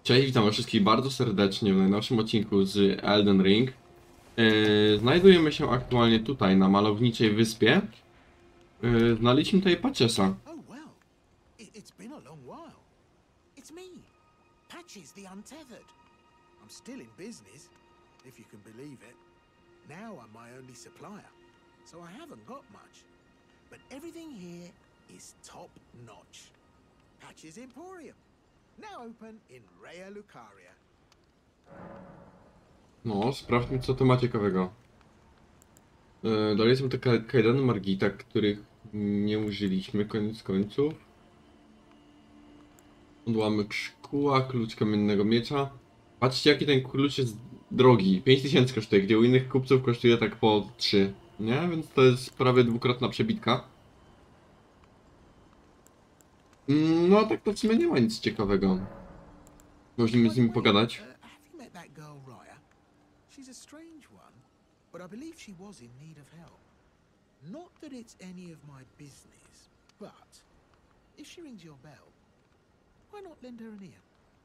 Cześć, witam wszystkich bardzo serdecznie w najnowszym odcinku z Elden Ring. Znajdujemy się aktualnie tutaj, na malowniczej wyspie. Znaleźliśmy tutaj Patchesa. Oh well, it's been a long while. It's me, Patches the Untethered. I'm still in business, if you can believe it. Now I'm my only supplier, so I haven't got much. But everything here is top notch. Patches Emporium, now open in Raya Lucaria. No, sprawdźmy co to ma ciekawego. Dalej są te kajdany Margita, których nie użyliśmy koniec końców. Odłamek szkła, klucz kamiennego miecza. Patrzcie jaki ten klucz jest drogi. 5000 kosztuje, gdzie u innych kupców kosztuje tak po 3. Nie? Więc to jest prawie dwukrotna przebitka. No tak to w sumie nie ma nic ciekawego. Możemy z nim pogadać. Have you met that girl Raya? She's a strange one, but I believe she was in need of help. Not that it's any of my business, but if she rings your bell, why not lend her an ear?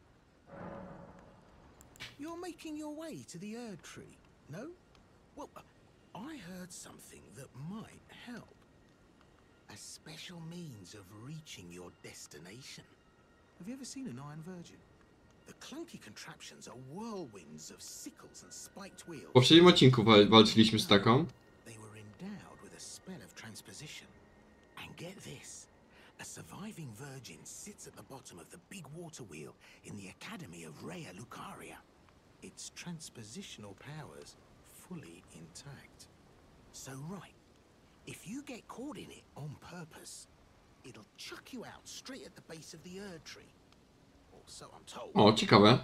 You're making your way to the Erd Tree, no? Well, I heard something that might help. A special means of reaching your destination. Have you ever seen an Iron Virgin? The clunky contraptions are whirlwinds of sickles and spiked wheels. W poprzednim odcinku walczyliśmy z taką. They were endowed with a spell of transposition. And get this, a surviving virgin sits at the bottom of the big water wheel in the Academy of Raya Lucaria. Its transpositional powers fully intact. So right, if you get caught in it on purpose, it'll chuck you out straight at the base of the Erd Tree. Or so I'm told. O, ciekawe.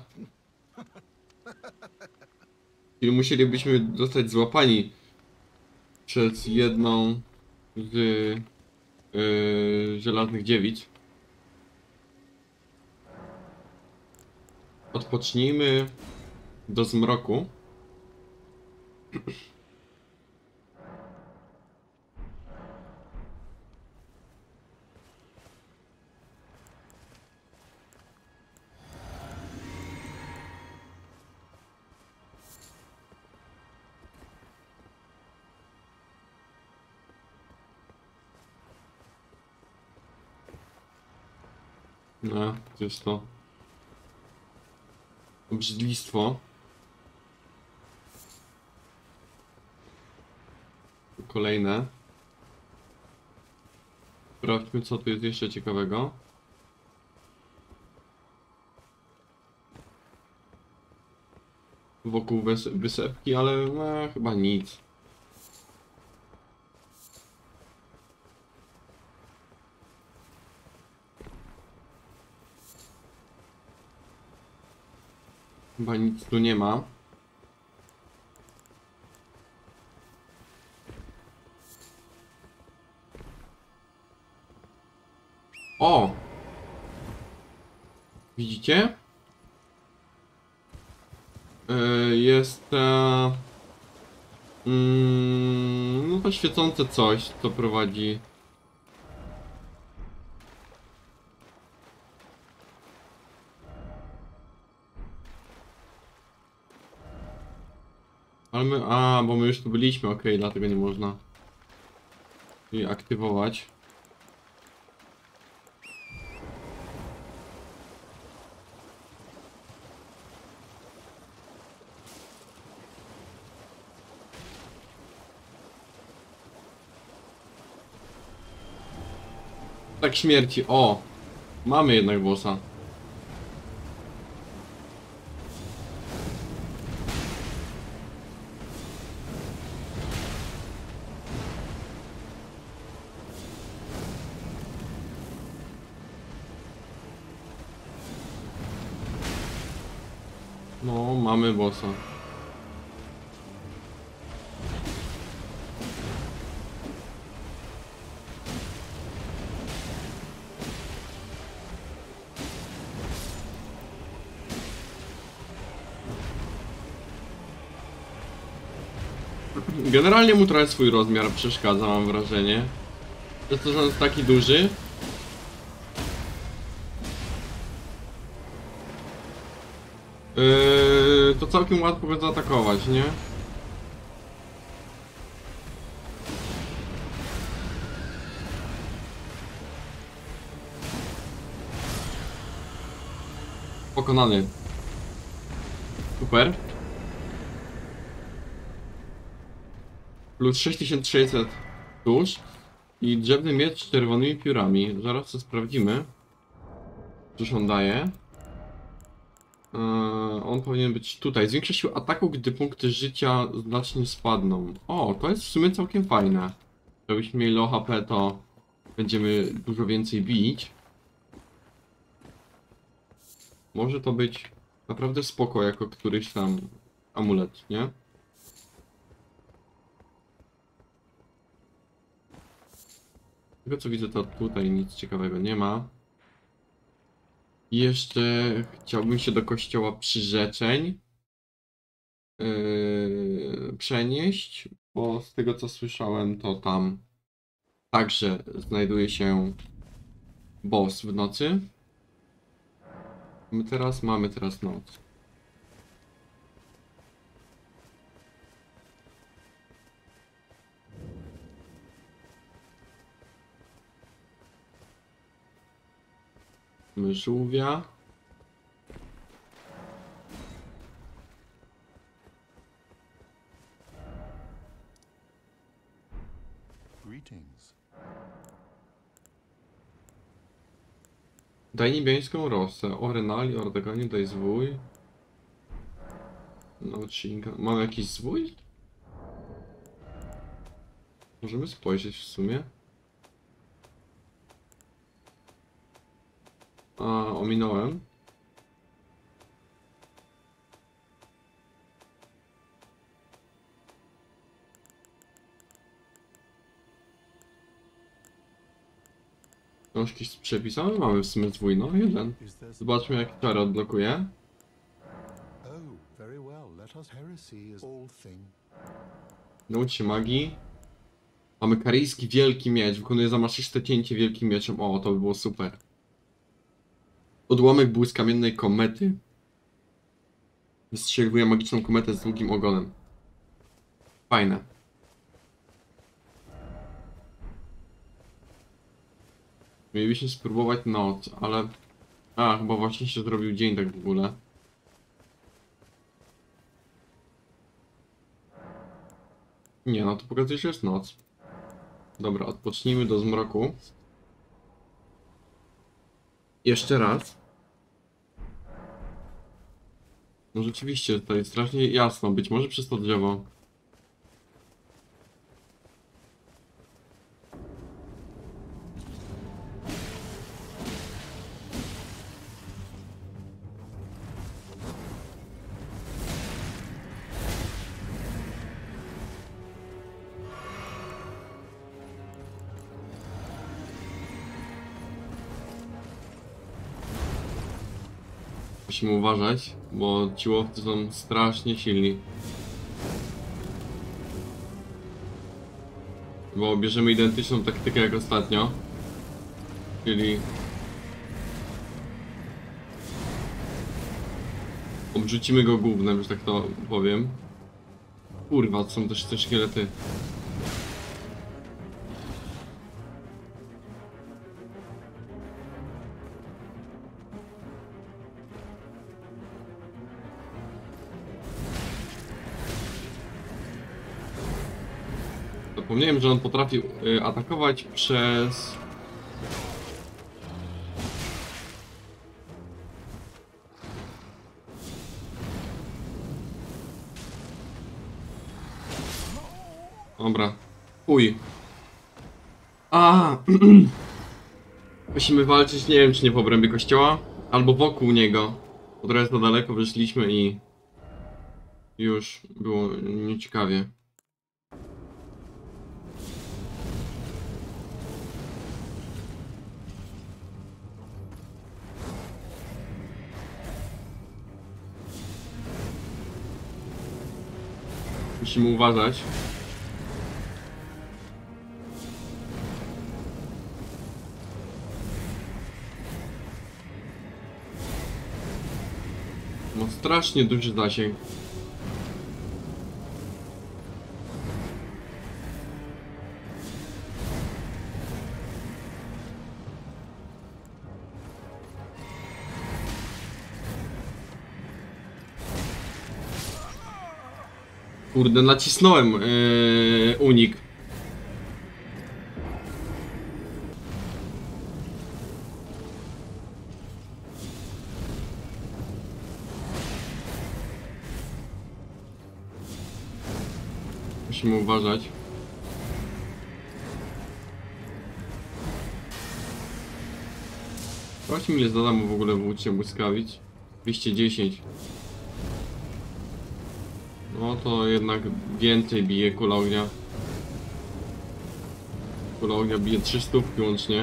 Czyli musielibyśmy zostać złapani przez jedną z żelaznych dziewic. Odpocznijmy do zmroku. No, to jest to obrzydlistwo. Kolejne. Sprawdźmy co tu jest jeszcze ciekawego. Wokół wysepki, ale no, chyba nic. Chyba nic tu nie ma. O! Widzicie? Jest no to świecące coś, co prowadzi. Ale my, bo my już tu byliśmy, okej, dlatego nie można jej aktywować. Tak śmierci, o! Mamy jednak bossa. No, mamy bossa. Generalnie mu trochę swój rozmiar przeszkadza, mam wrażenie. Przez to, że on jest taki duży. To całkiem łatwo go zaatakować, nie? Pokonany. Super. Plus 6600 tuż. I drzewny miecz z czerwonymi piórami. Zaraz to sprawdzimy. Cóż on daje? On powinien być tutaj. Zwiększa siłę ataku, gdy punkty życia znacznie spadną. O, to jest w sumie całkiem fajne. Żebyśmy mieli low HP, to będziemy dużo więcej bić. Może to być naprawdę spoko jako któryś tam amulet, nie? Tego co widzę, to tutaj nic ciekawego nie ma. I jeszcze chciałbym się do kościoła przyrzeczeń przenieść, bo z tego co słyszałem, to tam także znajduje się boss w nocy. Mamy teraz noc. Mamy żółwia. Greetings. Daj niebiańską rosę. O Renali, Ordeganie, daj zwój. No, odcinka. Mamy jakiś zwój? Możemy spojrzeć w sumie. A, ominąłem. Książki z przepisami mamy w sumie zwój, no jeden. Is there Zobaczmy jak czary odblokuje. Oh, very well. Let us heresy is all thing. Naucz się magii. Mamy karyjski wielki miecz. Wykonuje zamaszyste cięcie wielkim mieczem. O, to by było super. Odłamek błyskamiennej komety. Wystrzeliwuje magiczną kometę z długim ogonem. Fajne. Mielibyśmy spróbować noc, ale... A, chyba właśnie się zrobił dzień tak w ogóle. Nie, no to pokazuje, że jest noc. Dobra, odpocznijmy do zmroku. Jeszcze raz. No rzeczywiście, to jest strasznie jasno, być może przez to drzewo. Musimy uważać, bo ci łowcy są strasznie silni. Bo bierzemy identyczną taktykę jak ostatnio. Czyli... obrzucimy go gównem, że tak to powiem. Kurwa, to są też te szkielety. Zapomniałem, że on potrafił atakować przez... Dobra. Uj. A. Musimy walczyć, nie wiem czy nie w obrębie kościoła, albo wokół niego. Bo trochę za daleko wyszliśmy i... już było nieciekawie. Musimy uważać. Ma strasznie duży zasięg. Kurde, nacisnąłem unik. Musimy uważać. Zobaczmy, ile zadam w ogóle w łucie błyskawic. 210. No to jednak więcej bije kula ognia. Kula ognia bije 300 łącznie.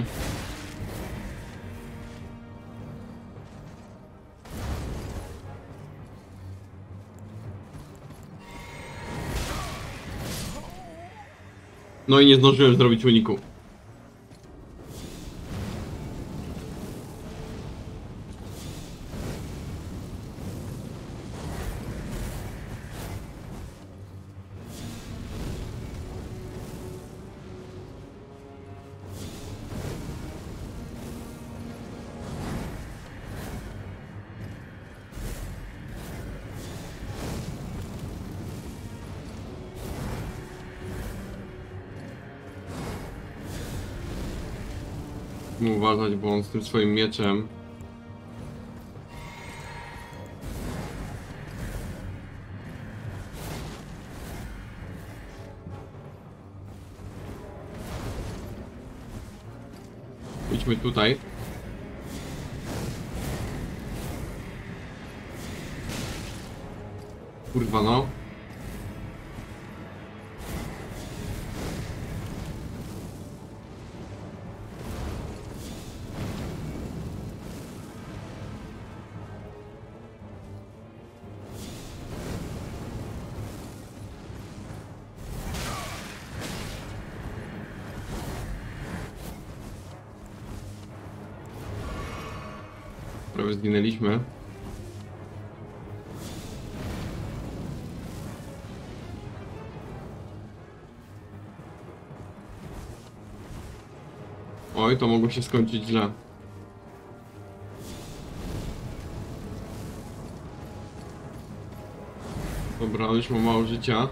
No i nie zdążyłem zrobić uniku. Musimy uważać, bo on z tym swoim mieczem. Idźmy tutaj. Kurwa no. Prawie zginęliśmy. Oj, to mogło się skończyć źle. Dobra, już mam mało życia.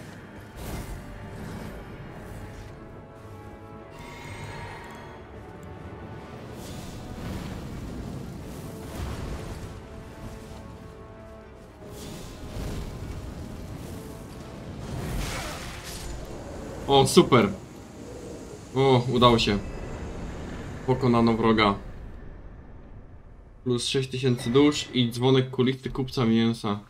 O, super. O, udało się. Pokonano wroga. Plus 6000 dusz i dzwonek kulisty kupca mięsa.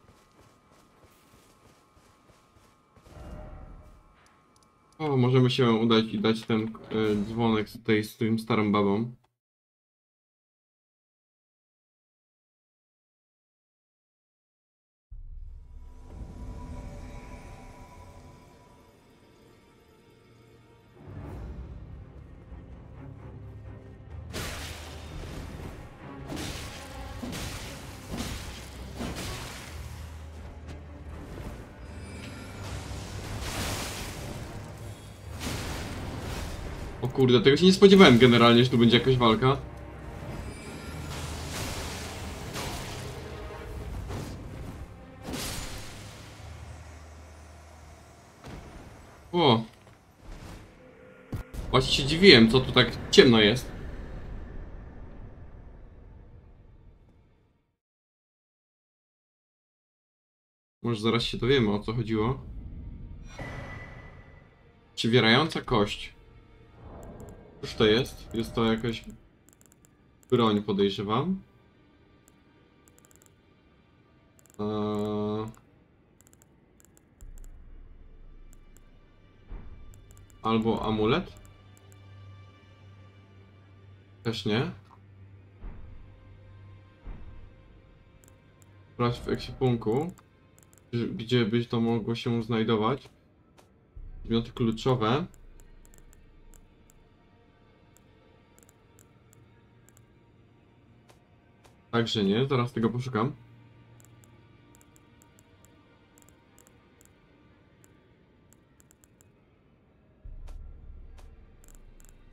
O, możemy się udać i dać ten dzwonek z tym starą babą. O kurde, tego się nie spodziewałem generalnie, że tu będzie jakaś walka. O! Właśnie się dziwiłem, co tu tak ciemno jest. Może zaraz się dowiemy, o co chodziło. Przywierająca kość. Cóż to jest? Jest to jakaś broń, podejrzewam. Albo amulet? Też nie. Sprawdź w ekwipunku, gdzie by to mogło się znajdować. Przedmioty kluczowe. Także nie, zaraz tego poszukam.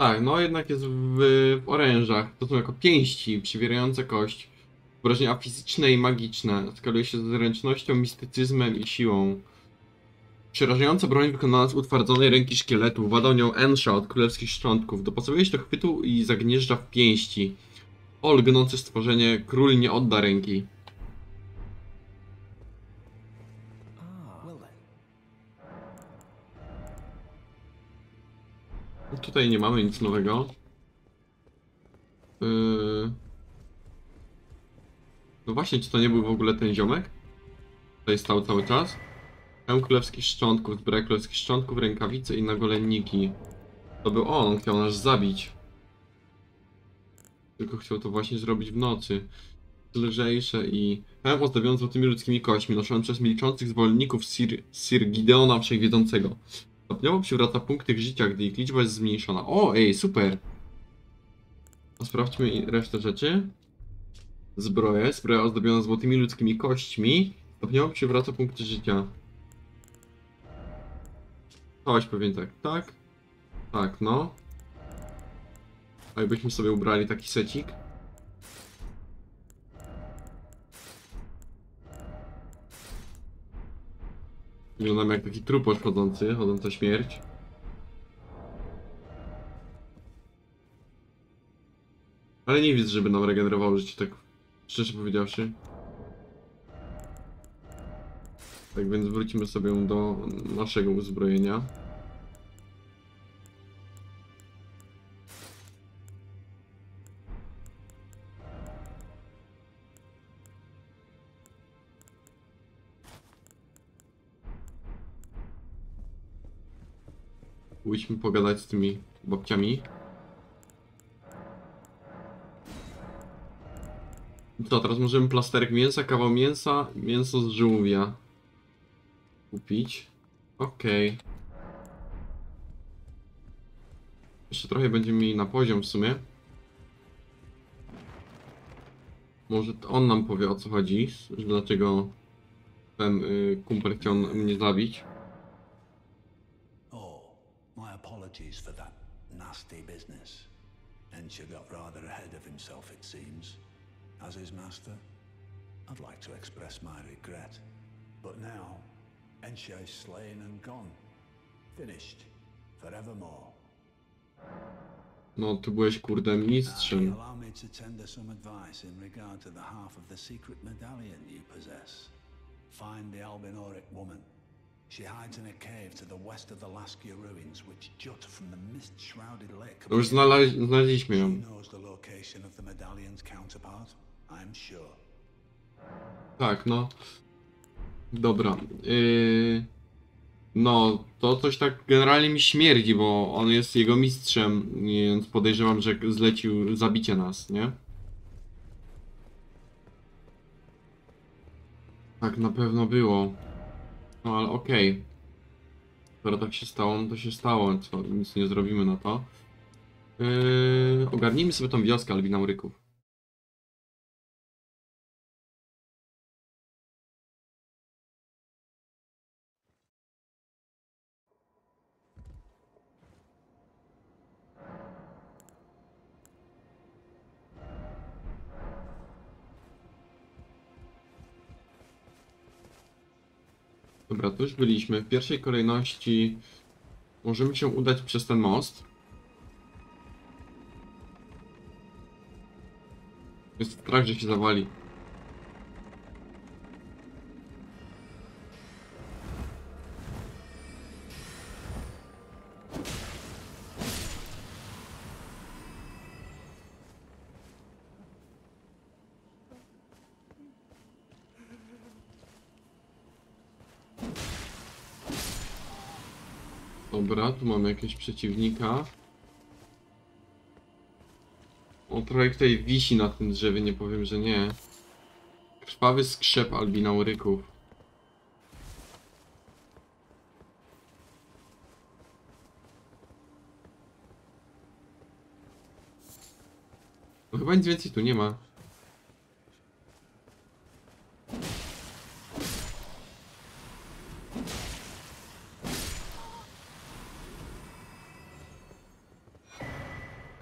Tak, no jednak jest w orężach. To są jako pięści przybierające kość. Wrażenia fizyczne i magiczne. Skaluje się z zręcznością, mistycyzmem i siłą. Przerażająca broń wykonana z utwardzonej ręki szkieletu. Władał nią Ensha od królewskich szczątków. Dopasowuje się do chwytu i zagnieżdża w pięści. O, lgnące stworzenie, król nie odda ręki. Well then, Tutaj nie mamy nic nowego. No właśnie, czy to nie był w ogóle ten ziomek? Tutaj stał cały czas. Hełm królewskich szczątków, zbroja królewskich szczątków, rękawice i nagolenniki. To był on chciał nas zabić. Tylko chciał to właśnie zrobić w nocy. Lżejsze i... Hełm ozdobiony złotymi ludzkimi kośćmi, noszony przez milczących zwolenników Sir Gideona Wszechwiedzącego. Stopniowo przywraca punkty życia, gdy ich liczba jest zmniejszona. O, ej, super! No, sprawdźmy resztę rzeczy. Zbroja ozdobiona złotymi ludzkimi kośćmi. Stopniowo przywraca punkty życia. Coś pewnie tak, tak? Tak, no. A jakbyśmy sobie ubrali taki secik. Wyglądamy jak taki truposz chodzący, chodząca śmierć. Ale nie widzę, żeby nam regenerowało życie, tak szczerze powiedziawszy. Tak więc wrócimy sobie do naszego uzbrojenia. Pójdźmy pogadać z tymi babciami. Co, teraz możemy plasterek mięsa, kawał mięsa, mięso z żółwia kupić. Okej. Jeszcze trochę będziemy mieli na poziom w sumie. Może to on nam powie, o co chodzi, że dlaczego ten kumpel chciał mnie zabić. Oh, my apologies for that nasty business. Ensha got rather ahead of himself, it seems. As his master, I'd like to express my regret. But now, Ensha is slain and gone. Finished. Forevermore. No, ty byłeś kurde mistrzem. Allow me to tender some advice in regard to the half of the secret medallion you possess. Find the Albinoric woman. She hides in a cave to the west of the Laskia ruins, which jut from the mist-shrouded lake. To już znaleźliśmy She ją. knows the location of the medallion's counterpart, I'm sure. Tak, no. Dobra. No, to coś tak generalnie mi śmierdzi, bo on jest jego mistrzem, więc podejrzewam, że zlecił zabicie nas, nie? Tak na pewno było. No ale okej. Skoro tak się stało, no to się stało, co, nic nie zrobimy na to. Ogarnijmy sobie tą wioskę Albinauryków. Dobra, tu już byliśmy. W pierwszej kolejności możemy się udać przez ten most. Jest strach, że się zawali. Dobra, tu mamy jakiegoś przeciwnika. On trochę tutaj wisi na tym drzewie, nie powiem, że nie. Krwawy skrzep albinauryków. No chyba nic więcej tu nie ma.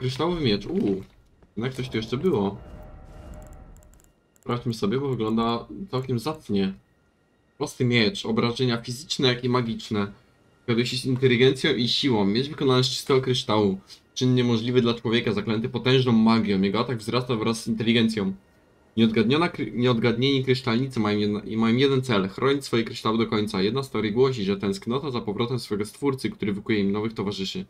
Kryształowy miecz, jednak coś tu jeszcze było. Sprawdźmy sobie, bo wygląda całkiem zacnie. Prosty miecz, obrażenia fizyczne, jak i magiczne. Kieruje się z inteligencją i siłą. Miecz wykonany z czystego kryształu. Czyn niemożliwy dla człowieka, zaklęty potężną magią. Jego atak wzrasta wraz z inteligencją. Nieodgadnieni kryształnicy mają jeden cel. Chronić swoje kryształy do końca. Jedna z teorii głosi, że tęsknota za powrotem swojego stwórcy, który wykuje im nowych towarzyszy.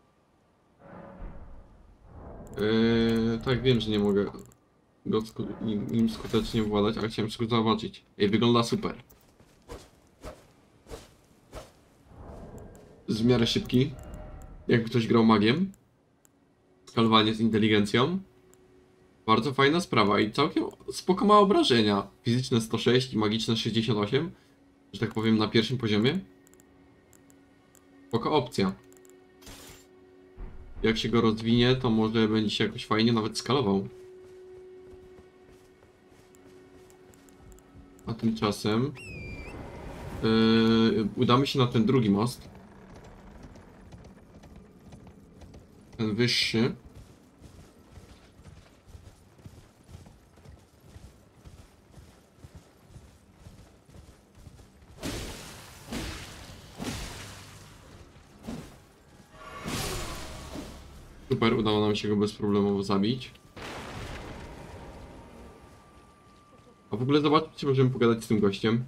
Tak, wiem, że nie mogę im skutecznie władać, ale chciałem tylko zobaczyć. Wygląda super. W miarę szybki. Jakby ktoś grał magiem. Skalowanie z inteligencją. Bardzo fajna sprawa i całkiem spoko ma obrażenia. Fizyczne 106 i magiczne 68. Że tak powiem na pierwszym poziomie. Spoko opcja. Jak się go rozwinie, to może będzie się jakoś fajnie nawet skalował. A tymczasem udamy się na ten drugi most. Ten wyższy. Super, udało nam się go bezproblemowo zabić. A w ogóle zobaczcie, czy możemy pogadać z tym gościem.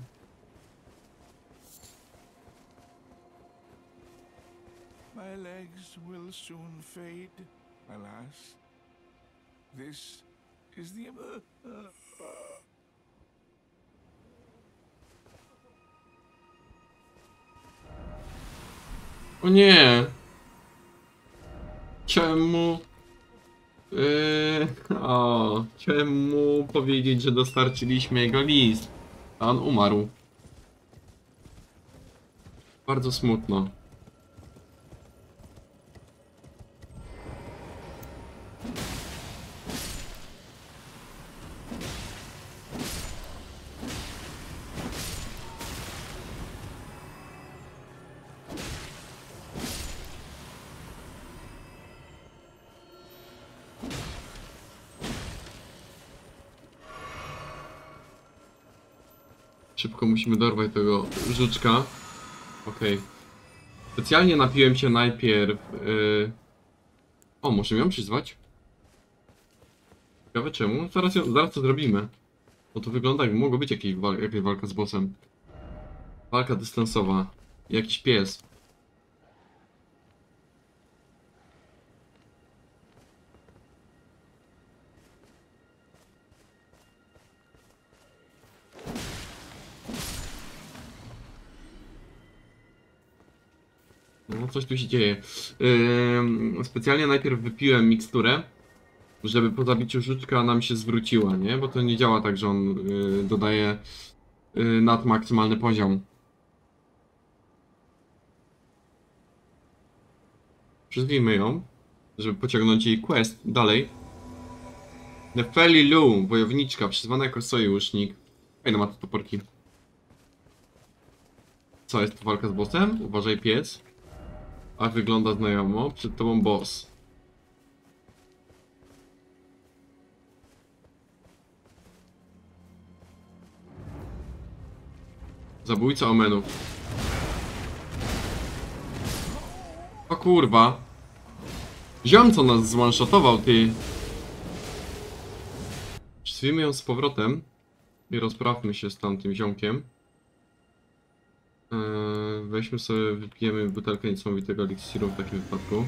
My legs will soon fade, alas. This is the... O nie! Czemu? Chciałem mu powiedzieć, że dostarczyliśmy jego list, a on umarł. Bardzo smutno. Szybko musimy dorwać tego żuczka. Okej. Specjalnie napiłem się najpierw... O, możemy ją przyzwać? Ciekawe czemu? Zaraz to zrobimy. Bo to wygląda jakby mogło być jakaś walka z bossem. Walka dystansowa. Jakiś pies. No, coś tu się dzieje. Specjalnie najpierw wypiłem miksturę, żeby po zabiciu żuczka nam się zwróciła, nie? Bo to nie działa tak, że on dodaje nad maksymalny poziom. Przyzwijmy ją, żeby pociągnąć jej quest dalej. Nefeli Lu, wojowniczka, przyzwana jako sojusznik. Ej, no ma te toporki. Co, jest to walka z bossem? Uważaj, pies. A wygląda znajomo. Przed tobą boss. Zabójca omenów. O kurwa. Ziom, co nas zwanshotował, ty. Przyzwijmy ją z powrotem. I rozprawmy się z tamtym ziomkiem. Weźmy sobie, wypijemy butelkę niesamowitego eliksiru w takim wypadku.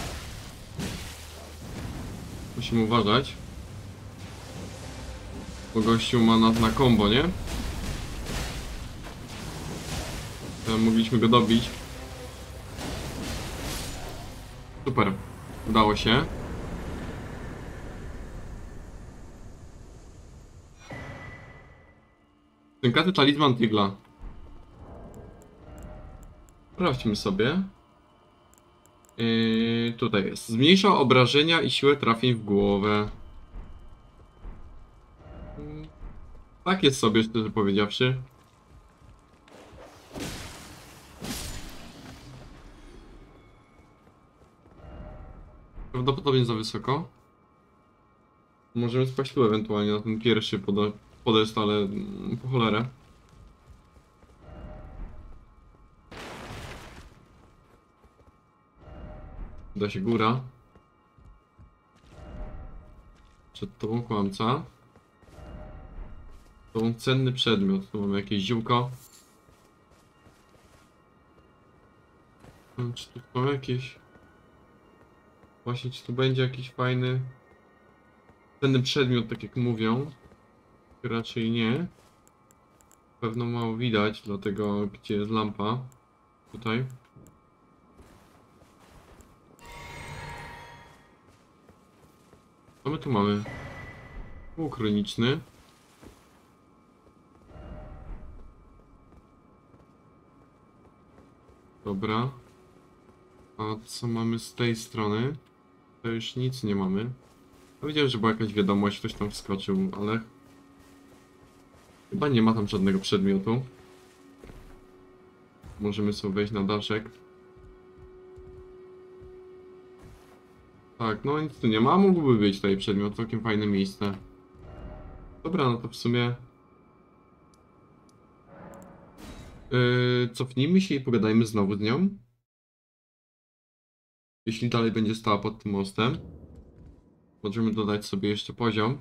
Musimy uważać. Bo gościu ma nas na combo, nie? Mogliśmy go dobić. Super. Udało się. Stękaty talizman Tigla. Sprawdźmy sobie. Tutaj jest. Zmniejsza obrażenia i siłę trafień w głowę. Tak jest sobie, szczerze powiedziawszy. Prawdopodobnie za wysoko. Możemy spaść tu ewentualnie na ten pierwszy podest, ale po cholerę. Da się góra. Przed tobą kłamca. To cenny przedmiot. Tu mamy jakieś ziółko. Czy tu są jakieś... Właśnie, czy tu będzie jakiś fajny... cenny przedmiot, tak jak mówią. Raczej nie. Pewno mało widać, dlatego gdzie jest lampa. Tutaj. Co my tu mamy? Łuk chroniczny. Dobra. A co mamy z tej strony? To już nic nie mamy. Powiedziałem, że była jakaś wiadomość, ktoś tam wskoczył, ale... chyba nie ma tam żadnego przedmiotu. Możemy sobie wejść na daszek. Tak, no nic tu nie ma, mógłby być tutaj przedmiot, całkiem fajne miejsce. Dobra, no to w sumie... cofnijmy się i pogadajmy znowu z nią. Jeśli dalej będzie stała pod tym mostem. Możemy dodać sobie jeszcze poziom.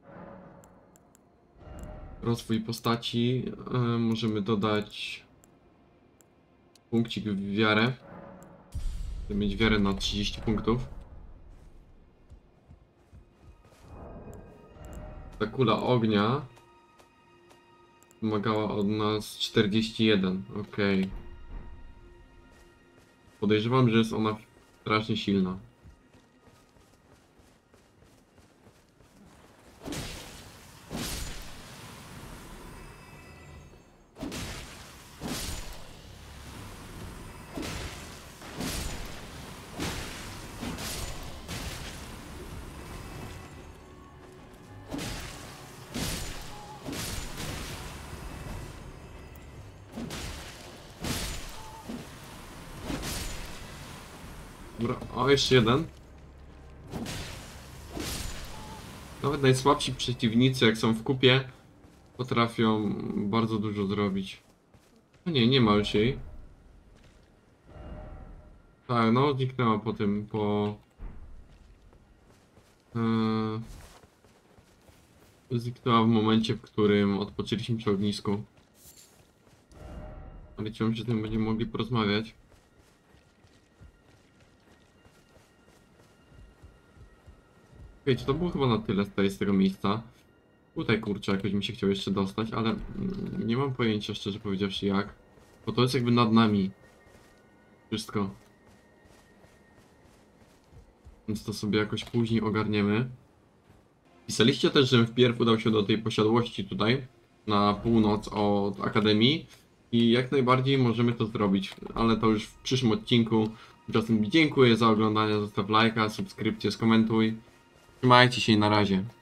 Rozwój postaci. Możemy dodać punkcik w wiarę. Chcemy mieć wiarę na 30 punktów. Ta kula ognia wymagała od nas 41. Ok. Podejrzewam, że jest ona strasznie silna. Dobra, o jeszcze jeden. Nawet najsłabsi przeciwnicy, jak są w kupie, potrafią bardzo dużo zrobić. No nie, nie ma już jej. Tak, no zniknęła po tym, zniknęła w momencie, w którym odpoczęliśmy przy ognisku. Ale chciałem, że z tym będziemy mogli porozmawiać. Wiecie, to było chyba na tyle z tego miejsca. Tutaj kurczę, jakoś mi się chciał jeszcze dostać, ale nie mam pojęcia, szczerze powiedziawszy, jak. Bo to jest jakby nad nami. Wszystko. Więc to sobie jakoś później ogarniemy. Pisaliście też, żebym wpierw udał się do tej posiadłości tutaj, na północ od Akademii. I jak najbardziej możemy to zrobić, ale to już w przyszłym odcinku. Tymczasem dziękuję za oglądanie, zostaw lajka, subskrypcję, skomentuj. Trzymajcie się i na razie.